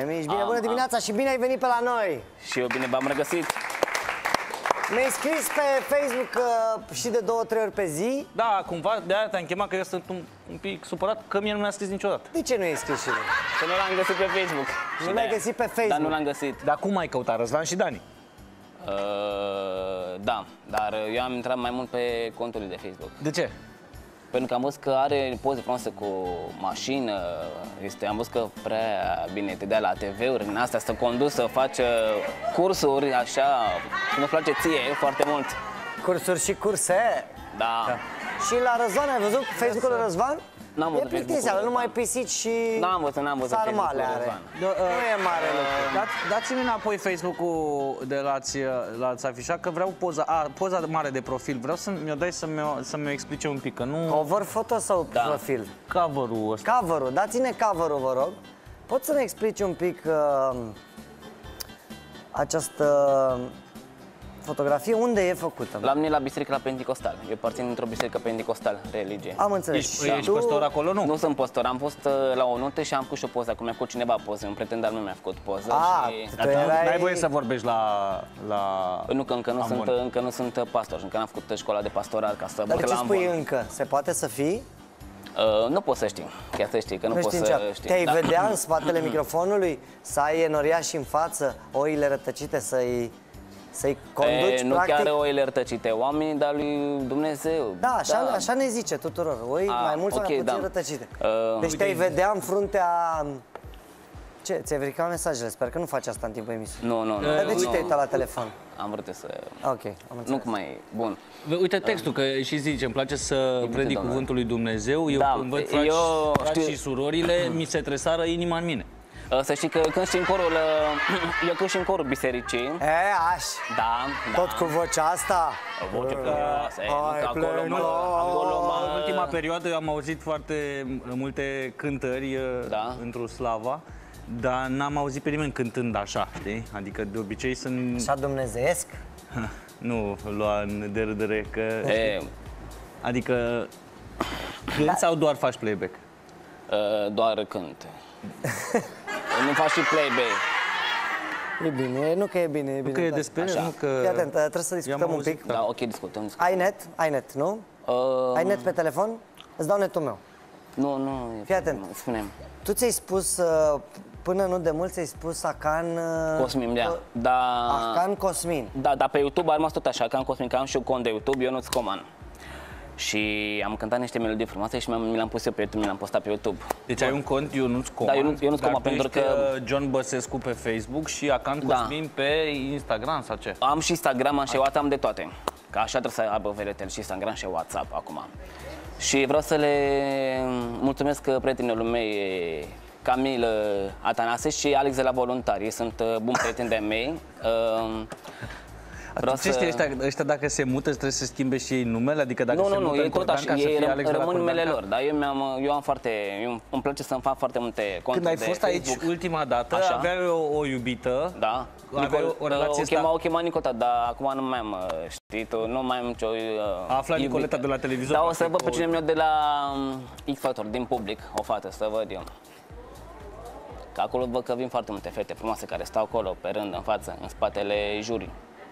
Ești bine, bună dimineața și bine ai venit pe la noi. Și eu bine v-am regăsit. Mi-ai scris pe Facebook și de 2-3 ori pe zi. Da, cumva de-aia te-am chemat, că eu sunt un pic supărat că mie nu mi-a scris niciodată. De ce nu ai scris și tu? Că nu l-am găsit pe Facebook. Nu l-ai găsit pe Facebook? Dar nu l-am găsit. Dar cum ai căutat, Răzvan și Dani? Da, dar eu am intrat mai mult pe contul de Facebook. De ce? Pentru că am văzut că are poze frumoase cu mașină, am văzut că prea bine te dea la TV-uri, în astea, să conduci, să faci cursuri, așa, cum îți place ție, foarte mult. Cursuri și curse? Da. Și la Răzvan, ai văzut Facebook-ul lui Răzvan? N-am văzut Facebook-ul Răzvan. Numai pisici și N-am văzut sarmale are. Nu e mare lucru. Dați-mi înapoi Facebook-ul de l-ați afișat, că vreau poza mare de profil. Vreau să mi-o dai să-mi explice un pic, că nu... Cover foto sau profil? Cover-ul ăsta. Cover-ul, dați-ne cover-ul, vă rog. Poți să ne explici un pic această fotografie, unde e făcută? La mine la biserică la Pentecostal. Eu aparțin într-o biserică Pentecostal, religie. Am înțeles. Ești păstor acolo, nu? Nu sunt păstor, am fost la o nuntă și am făcut și o poză. Acum mi-a făcut cineva poză, un prieten al meu mi-a făcut poză. Și... N-ai voie să vorbești la... Nu, că încă nu sunt pastor, încă n-am făcut școala de pastorat ca să... Dar de ce spui încă? Se poate să fii? Nu pot să știi, chiar să știi, că nu pot să știi. Te-ai vedea în spatele microfonului, să ai enoriași în față, oile rătăcite, să-i conduci, nu practic? chiar oile rătăcite, oamenii, dar lui Dumnezeu. Da, așa ne zice tuturor, oi mai mult sau mai puțin rătăcite. Deci te-ai vedea în fruntea... Ce? Ți-ai verificat mesajele? Sper că nu faci asta în timpul emisiunii. Nu. Dar de ce te-ai uitat la telefon? Am vrut să... Ok, am înțeles. Nu mai... Bun. Uite textul, că și zice, îmi place să predic cuvântul lui Dumnezeu. Eu când văd frați și surorile, mi se tresară inima în mine. Să știi că când și în corul, eu când și în corul bisericii. Da. Tot cu vocea asta? Voce frumoasă, în ultima perioadă am auzit foarte multe cântări într-o slava, dar n-am auzit pe nimeni cântând așa, știi? Adică de obicei sunt... Așa dumnezeiesc? Nu lua în derâdere că... Adică cânt sau doar faci playback? Doar cânt. Nu faci și playback. E bine, nu că e bine, e bine. Nu că e despre, nu că... Fii atent, trebuie să discutăm un pic. Da, ok, discutăm. Ai net, nu? Ai net pe telefon? Îți dau netul meu. Nu. Fii atent. Spune-mi. Tu ți-ai spus, până nu de mult, ți-ai spus Acan... Cosmin, da. Acan Cosmin. Da, dar pe YouTube a rămas tot așa, Acan Cosmin, că am și eu cont de YouTube, Ionuț Coman. Și am cântat niște melodii frumoase și mi le-am pus eu pe YouTube, mi le-am postat pe YouTube. Deci ai un cont Ionuț Coman. Da, Ionuț Coman, pentru că... John Băsescu pe Facebook și Acan Cosmin pe Instagram sau ce? Am și Instagram, am și WhatsApp, am de toate. Că așa trebuie să aibă VRTL și Instagram și WhatsApp acum. Și vreau să le mulțumesc prietenilor mei, Camil Atanase și Alex de la Voluntari. Ei sunt buni prieteni de mei. Ce știi, ăștia dacă se mută trebuie să schimbe și ei numele? Adică dacă se mută ei tot așa, ei rămân numele lor, dar îmi place să-mi fac foarte multe conturi. Când ai fost aici ultima dată, aveai o iubită, aveai o relație o chema Nicota, dar acum nu mai am știut, nu mai am nicio A aflat Nicoleta de la televizor? Da, o să văd pe cineva de la X Factor, din public, o fată, să văd eu. Că acolo văd că vin foarte multe fete frumoase care stau acolo, pe rând, în față, în spatele jurii.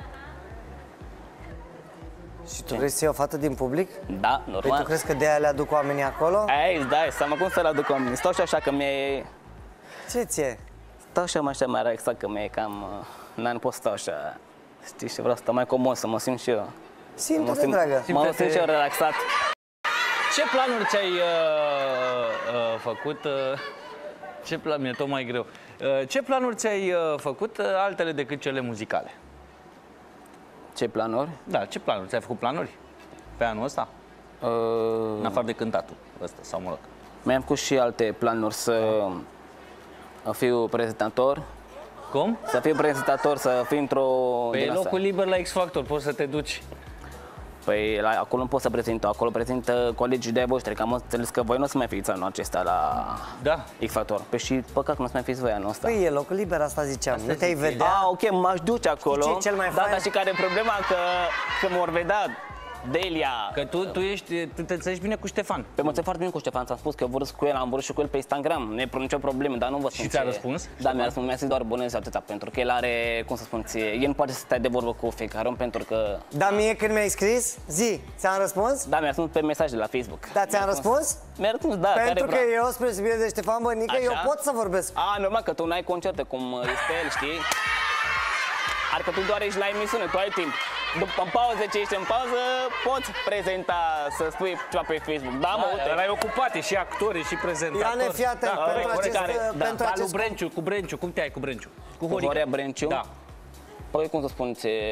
Și tu vrei să iei o fată din public? Da, normal. Păi tu crezi că de-aia le aduc oamenii acolo? Dai seama cum să le aduc oamenii. Stau și așa că mi-e... Ce ți-e? Stau și așa mai relaxat că mi-e cam... N-am pot stau așa... Știi, și vreau să stau mai comod, să mă simt și eu. Simte-te, dragă. Mă simt și eu relaxat. Ce planuri ți-ai făcut? Mi-e tot mai greu. Ce planuri ți-ai făcut altele decât cele muzicale? Ce planuri? Da, ce planuri? Ți-ai făcut planuri pe anul ăsta? În afară de cântatul ăsta, sau mă rog. Mi-am făcut și alte planuri, să fiu prezentator. Cum? Să fiu prezentator, să fiu într-o... Pe locul liber la X Factor, poți să te duci. Păi acolo nu pot să prezint, acolo prezintă colegii de-ai voștri, că am înțeles că voi nu o să mai fiți anul acesta la X Factor. Păi și păcat că nu o să mai fiți voi anul ăsta. Păi e locul liber, asta ziceam, nu te-ai vedea? Ok, m-aș duce acolo. Ce e cel mai fain? Dar și care e problema, că mă vor vedea Delia. Că tu te înțelegi bine cu Ștefan. Pe mă foarte bine cu Ștefan, ți-am spus că vorbesc cu el, am vorbit și cu el pe Instagram, nu e nicio problemă, dar nu vă spun. Și ți-a răspuns? Da, mi-a răspuns, mi-a zis doar bună zi atâta, pentru că el are, cum să spun ție, el nu poate să stai de vorbă cu fiecare om, pentru că... Da, mie când mi-ai scris, ți-am răspuns? Da, mi-a răspuns pe mesaj de la Facebook. Da, ți-am răspuns? Mi-a răspuns, da, pentru care că eu, spre deosebire de Ștefan Bănică, eu pot să vorbesc. Normal că tu n-ai concerte cum este el, știi? Adică tu doar ești la emisiune, tu ai timp. După în pauză, ce ești în pauză, poți prezenta, să spui ceva pe Facebook. Da, mă, uite. Erai ocupat, și actor, și prezentator. Iane, fii atent, pentru acest... Cu Brenciu, cum te ai cu Brenciu? Cu Horia Brenciu? Da. Păi, cum să spun,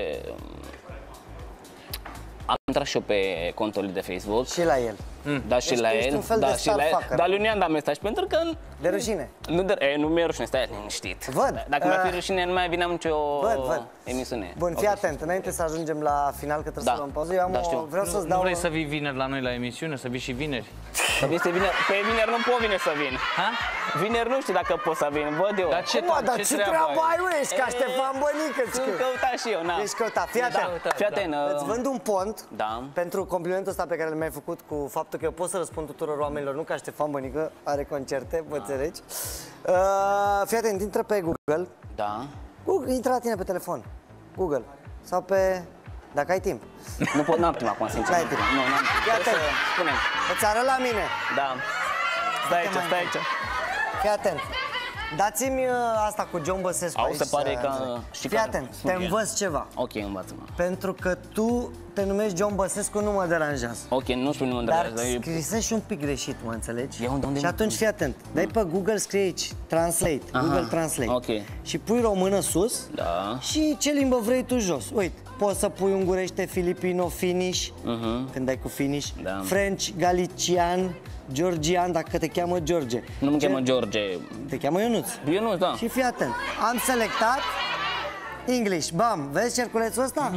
am intrat și eu pe contul lui de Facebook. Și la el. Da, și la el. Da, și la el. Dar lui ne-am dat mesaj pentru că... De rușine. Nu mi-e rușine, stai liniștit. Văd. Dacă mi-ar fi rușine, nu mai vineam nicio emisiune. Bun, fii atent, înainte să ajungem la final, că trebuie să luăm pauză, eu vreau să-ți dau... Nu vrei să vii vineri la noi la emisiune, să vii și vineri? Pe vineri nu pot vine să vin. Vineri nu știu dacă pot să vin, văd eu. Dar ce treabă ai, mă? Ești ca Ștefan Bănică. Sunt căutat și eu, na. Ești căutat, fii atent. Fii atent. Îți vând un pont pentru complimentul ăsta pe care l-ai făcut cu faptul că eu pot să răspund tuturor oamenilor, nu ca Ștefan Bănică, are concerte, vă înțelegi? Fii atent, intră pe Google. Da. Intră la tine pe telefon. Google. Sau pe... Dacă ai timp. Nu pot, n-am timp acum, sincer. N-ai timp. Nu, n-am timp. Fii atent. Spune-mi. Îți arăt la mine. Da. Stai aici. Fii atent. Dați-mi asta cu John Băsescu aici. Se pare că... Fii atent, te învăț ceva. Ok, învață-mă. Pentru că tu te numești John Băsescu, nu mă deranjează. Ok, nu știu, nu mă deranjează. Dar scrisă și un pic greșit, mă înțelegi? Și atunci fii atent. Dai pe Google, scrie aici, Translate, Google Translate. Ok. Și pui română sus și ce limbă vrei tu jos. Uite, poți să pui ungurește, filipino, Finnish, când dai cu Finnish, French, galician, georgian, dacă te cheamă George. Nu mă cheamă George. Te cheamă Ionuț. Ionuț, da. Și fii atent. Am selectat English. Bam, vezi cerculețul ăsta?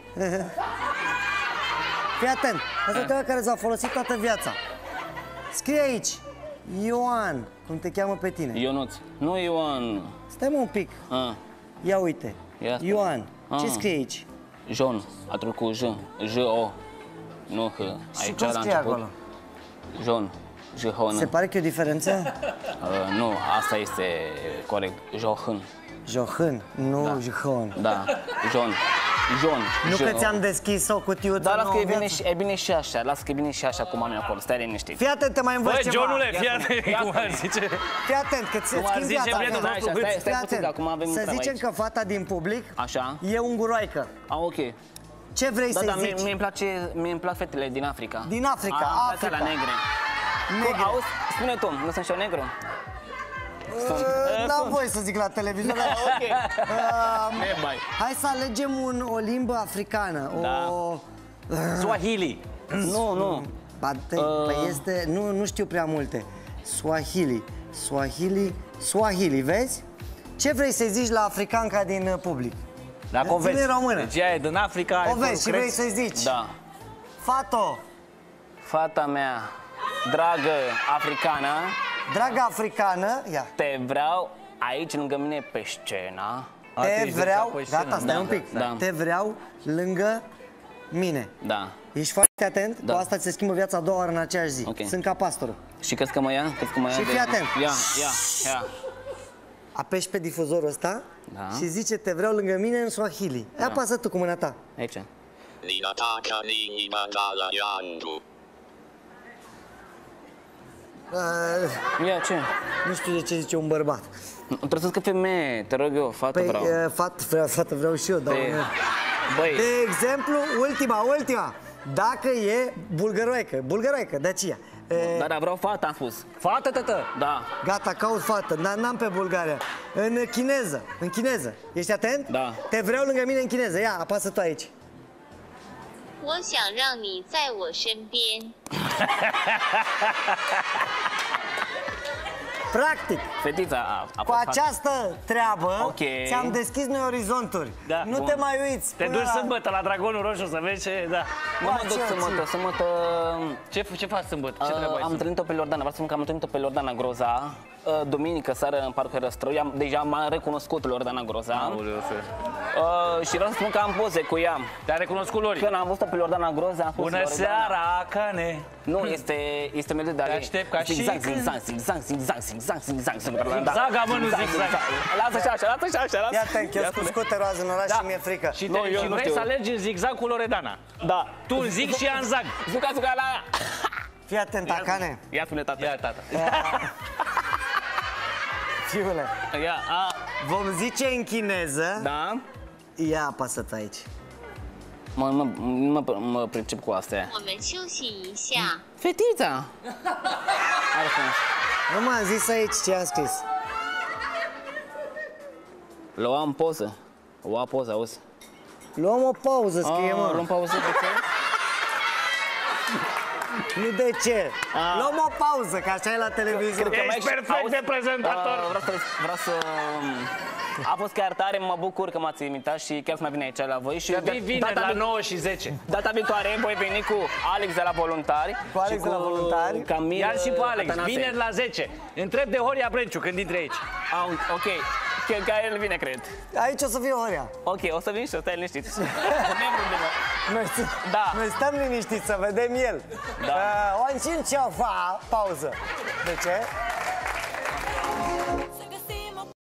Fii atent. Asta e care ți-a folosit toată viața. Scrie aici Ioan, cum te cheamă pe tine. Ionuț. Nu Ioan. Stai mă un pic. Ia uite. Ioan. Ce scrie aici? John. Atunci cu J. J-O. Nu H. Și cum scrie acolo? John. John. Se pare că e o diferență? Nu, asta este corect. John. John, nu John. Da, John. Nu că ți-am deschis o cutiuță. Dar lasă că e bine și așa, lasă că e bine și așa cum am eu acolo, stai liniștit. Fii atent, te mai învăț ceva. Bă, Johnule, fii atent, cum ar zice. Fii atent, că ți-e schimb viața. Stai puțin, că acum avem un să zicem că fata din public e unguroaică. Ok. Ce vrei să-i zici? Mie îmi plac fetele din Africa. Din Africa, Africa. La negre. Auzi, spune tu, nu sunt și eu negru? N-am voie să zic la televizor. Hai să alegem o limbă africană. Swahili. Nu. Nu știu prea multe. Swahili, vezi? Ce vrei să-i zici la africanca din public? Dacă o vezi. Română. Deci ea e din Africa. O vezi și vrei să-i zici. Da. Fata mea, dragă africană. Dragă africană, ia. Te vreau aici lângă mine pe scenă. Te vreau, gata, stai un pic. Te vreau lângă mine. Da. Ești foarte atent, cu asta ți se schimbă viața a doua oară în aceeași zi. Sunt ca pastorul. Și crezi că mă ia? Și fii atent. Ia. Apeși pe difuzorul ăsta și zice te vreau lângă mine în Swahili. Apasă tu cu mâna ta. Aici. Ia, ce? Nu știu de ce zice un bărbat. Trebuie să zic femeie, te rog eu, fată vreau. Fată vreau și eu, dar... De exemplu, ultima. Dacă e bulgăroică, Dacia. Dar vreau fată, am spus. Fată, tătă? Da. Gata, caut fată, n-am pe Bulgaria. În chineză. Ești atent? Da. Te vreau lângă mine în chineză, ia, apasă tu aici. 我想让你在我身边。 Practic, fetița cu această treabă ți-am deschis noi orizonturi. Nu te mai uiți. Te duci sâmbătă la Dragonul Roșu să vezi ce... Nu mă duc sâmbătă. Ce faci sâmbătă? Ce treabă ai? Am întâlnit-o pe Loredana, vreau să spun că am întâlnit-o pe Loredana Groza. Duminică seară în Parcul Răstrău. Deja m-a recunoscut Loredana Groza. Și vreau să spun că am poze cu ea. Te-a recunoscut Lori. Când am văzut-o pe Loredana Groza, am spus Bună seara, Cane! Nu, este melodie de Te aștept ca și zigzag, când... zigzag. Zigzaga, mă, nu zigzag. Lasă așa. Iată, că eu sunt scuter roază în oraș și mi-e frică. Și vrei să alergi în zigzag cu Loredana. Da. Tu în zig și ea în zag. Zuca la aia. Fii atent, Acane. Ia spune, tata. Ia, tata. Fiule, Ia, vom zice în chineză. da. Ia apasă-ți aici. Mă pricep cu astea. 我们休息一下。 Fetița. Are frumos. Nu m-am zis aici ce am scris. Luam poză. Lua poză, auzi. Luăm o pauză, scrie, mă. Luăm pauză, de ce? Nu de ce. Luăm o pauză, că așa e la televizor. Ești perfect de prezentator. Vreau să... A fost chiar tare, mă bucur că m-ați invitat și chiar să mai vin aici la voi. Și Vineri la 9 și 10. Data viitoare voi veni cu Alex de la Voluntari. Cu Alex de la Voluntari. Camil, Iar și pe Alex, Atanase. vineri la 10. Întreb de Horia Brenciu când intre aici. Ok, că el vine, cred. Aici o să fie Horia. Ok, o să vin și o stai liniștit. Noi stăm liniștiți să vedem el. Da. O încin ce fac pauză. De ce?